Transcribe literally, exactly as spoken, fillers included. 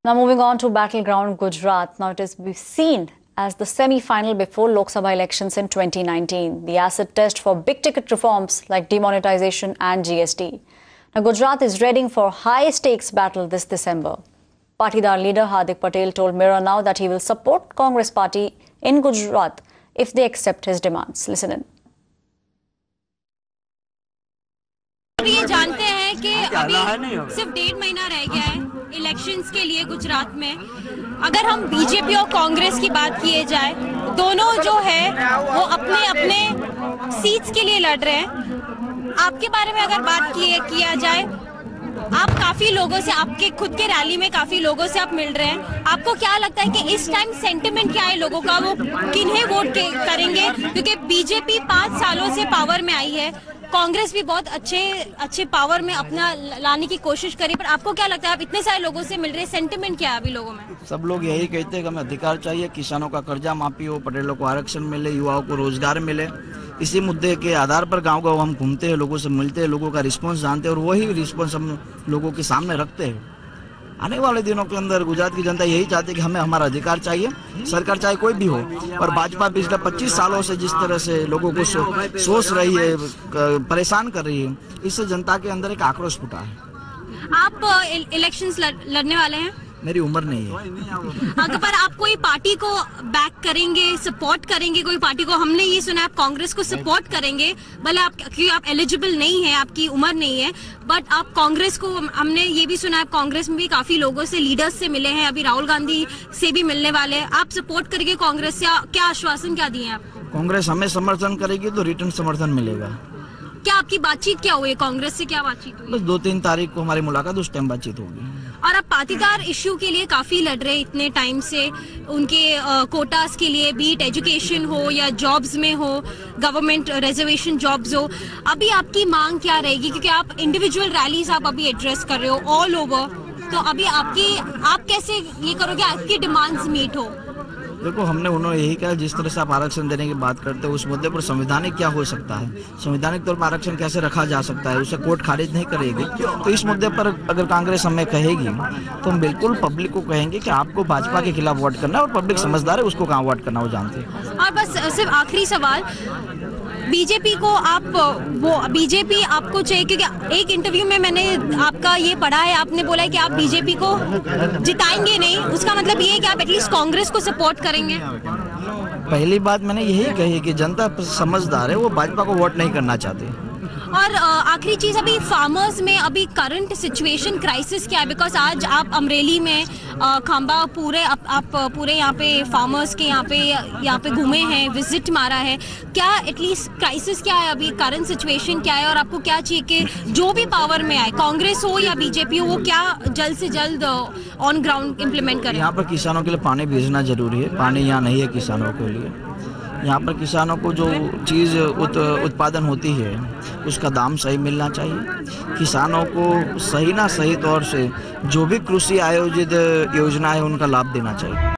Now moving on to battleground Gujarat. Now it is seen as the semi-final before Lok Sabha elections in twenty nineteen. The acid test for big-ticket reforms like demonetization and G S T. Now Gujarat is readying for high-stakes battle this December. Patidar leader Hardik Patel told Mirror Now that he will support Congress party in Gujarat if they accept his demands. Listen in. अभी ये जानते हैं कि अभी सिर्फ डेढ़ महीना रह गया है इलेक्शंस के लिए गुजरात में। अगर हम बीजेपी और कांग्रेस की बात किए जाए, दोनों जो है वो अपने अपने सीट्स के लिए लड़ रहे हैं। आपके बारे में अगर बात किए किया जाए, आप काफी लोगों से, आपके खुद के रैली में काफी लोगों से आप मिल रहे हैं। आपको क्या लगता है कि इस टाइम सेंटिमेंट क्या है लोगों का, वो किन्हें वोट करेंगे? क्योंकि बीजेपी पांच सालों से पावर में आई है, कांग्रेस भी बहुत अच्छे अच्छे पावर में अपना लाने की कोशिश करी, पर आपको क्या लगता है, आप इतने सारे लोगों से मिल रहे हैं, सेंटिमेंट क्या है अभी लोगों में? सब लोग यही कहते हैं कि हमें अधिकार चाहिए, किसानों का कर्जा माफी हो, पटेलों को आरक्षण मिले, युवाओं को रोजगार मिले। इसी मुद्दे के आधार पर गांव गांव हम घूमते हैं, लोगों से मिलते हैं, लोगों का रिस्पांस जानते हैं और वही रिस्पांस हम लोगों के सामने रखते हैं। आने वाले दिनों के अंदर गुजरात की जनता यही चाहती है कि हमें हमारा अधिकार चाहिए, सरकार चाहे कोई भी हो। और भाजपा पिछले पच्चीस सालों से जिस तरह से लोगों को सो, सोच रही है, परेशान कर रही है, इससे जनता के अंदर एक आक्रोश फूटा है। आप इलेक्शंस लड़ने वाले हैं? मेरी उम्र नहीं है। अगर पर आप कोई पार्टी को बैक करेंगे, सपोर्ट करेंगे कोई पार्टी को? हमने ये सुना आप कांग्रेस को सपोर्ट करेंगे, भले आप क्योंकि आप एलिजिबल नहीं है, आपकी उम्र नहीं है, बट आप कांग्रेस को, हमने ये भी सुना आप कांग्रेस में भी काफी लोगों से, लीडर्स से मिले हैं, अभी राहुल गांधी से भी मिलने वाले हैं। आप सपोर्ट करेंगे कांग्रेस से? क्या आश्वासन क्या दिए आप? कांग्रेस हमें समर्थन करेगी तो रिटर्न समर्थन मिलेगा। क्या आपकी बातचीत क्या हुई कांग्रेस से, क्या बातचीत हुई? बस दो तीन तारीख को हमारी मुलाकात, उस टाइम बातचीत होगी। और आप पाटीदार इश्यू के लिए काफी लड़ रहे इतने टाइम से, उनके कोटास के लिए, बीट एजुकेशन हो या जॉब्स में हो, गवर्नमेंट रिजर्वेशन जॉब्स हो, अभी आपकी मांग क्या रहेगी? क्योंकि आप इंडिविजुअल रैलीज आप अभी एड्रेस कर रहे हो ऑल ओवर, तो अभी आपकी आप कैसे ये करोगे आपकी डिमांड्स मीट हो? देखो, हमने उन्होंने यही कहा, जिस तरह से आप आरक्षण देने की बात करते हो, उस मुद्दे पर संवैधानिक क्या हो सकता है, संवैधानिक तौर पर आरक्षण कैसे रखा जा सकता है, उसे कोर्ट खारिज नहीं करेगी। तो इस मुद्दे पर अगर कांग्रेस हमें कहेगी तो हम बिल्कुल पब्लिक को कहेंगे कि आपको भाजपा के खिलाफ वोट करना है, और पब्लिक समझदार है, उसको कहाँ वोट करना वो जानते हैं। और बस सिर्फ आखिरी सवाल, बीजेपी को आप वो बीजेपी आपको चाहिए, क्योंकि एक इंटरव्यू में मैंने आपका ये पढ़ा है, आपने बोला है कि आप बीजेपी को जिताएंगे नहीं, उसका मतलब ये है कि आप एटलीस्ट कांग्रेस को सपोर्ट करेंगे? पहली बात मैंने यही कही कि जनता समझदार है, वो भाजपा को वोट नहीं करना चाहती। और आखिरी चीज, अभी फार्मर्स में अभी करंट सिचुएशन क्राइसिस क्या है? बिकॉज आज आप अमरेली में खांबा पूरे आप, आप पूरे यहाँ पे फार्मर्स के यहाँ पे यहाँ पे घूमे हैं, विजिट मारा है, क्या एटलीस्ट क्राइसिस क्या है अभी, करंट सिचुएशन क्या है? और आपको क्या चाहिए कि जो भी पावर में आए, कांग्रेस हो या बीजेपी हो, वो क्या जल्द से जल्द ऑन ग्राउंड इम्प्लीमेंट करें? यहाँ पर किसानों के लिए पानी भेजना जरूरी है, पानी यहाँ नहीं है किसानों के लिए। यहाँ पर किसानों को जो चीज़ उत, उत्पादन होती है उसका दाम सही मिलना चाहिए। किसानों को सही ना सही तौर से जो भी कृषि आयोजित योजना है उनका लाभ देना चाहिए।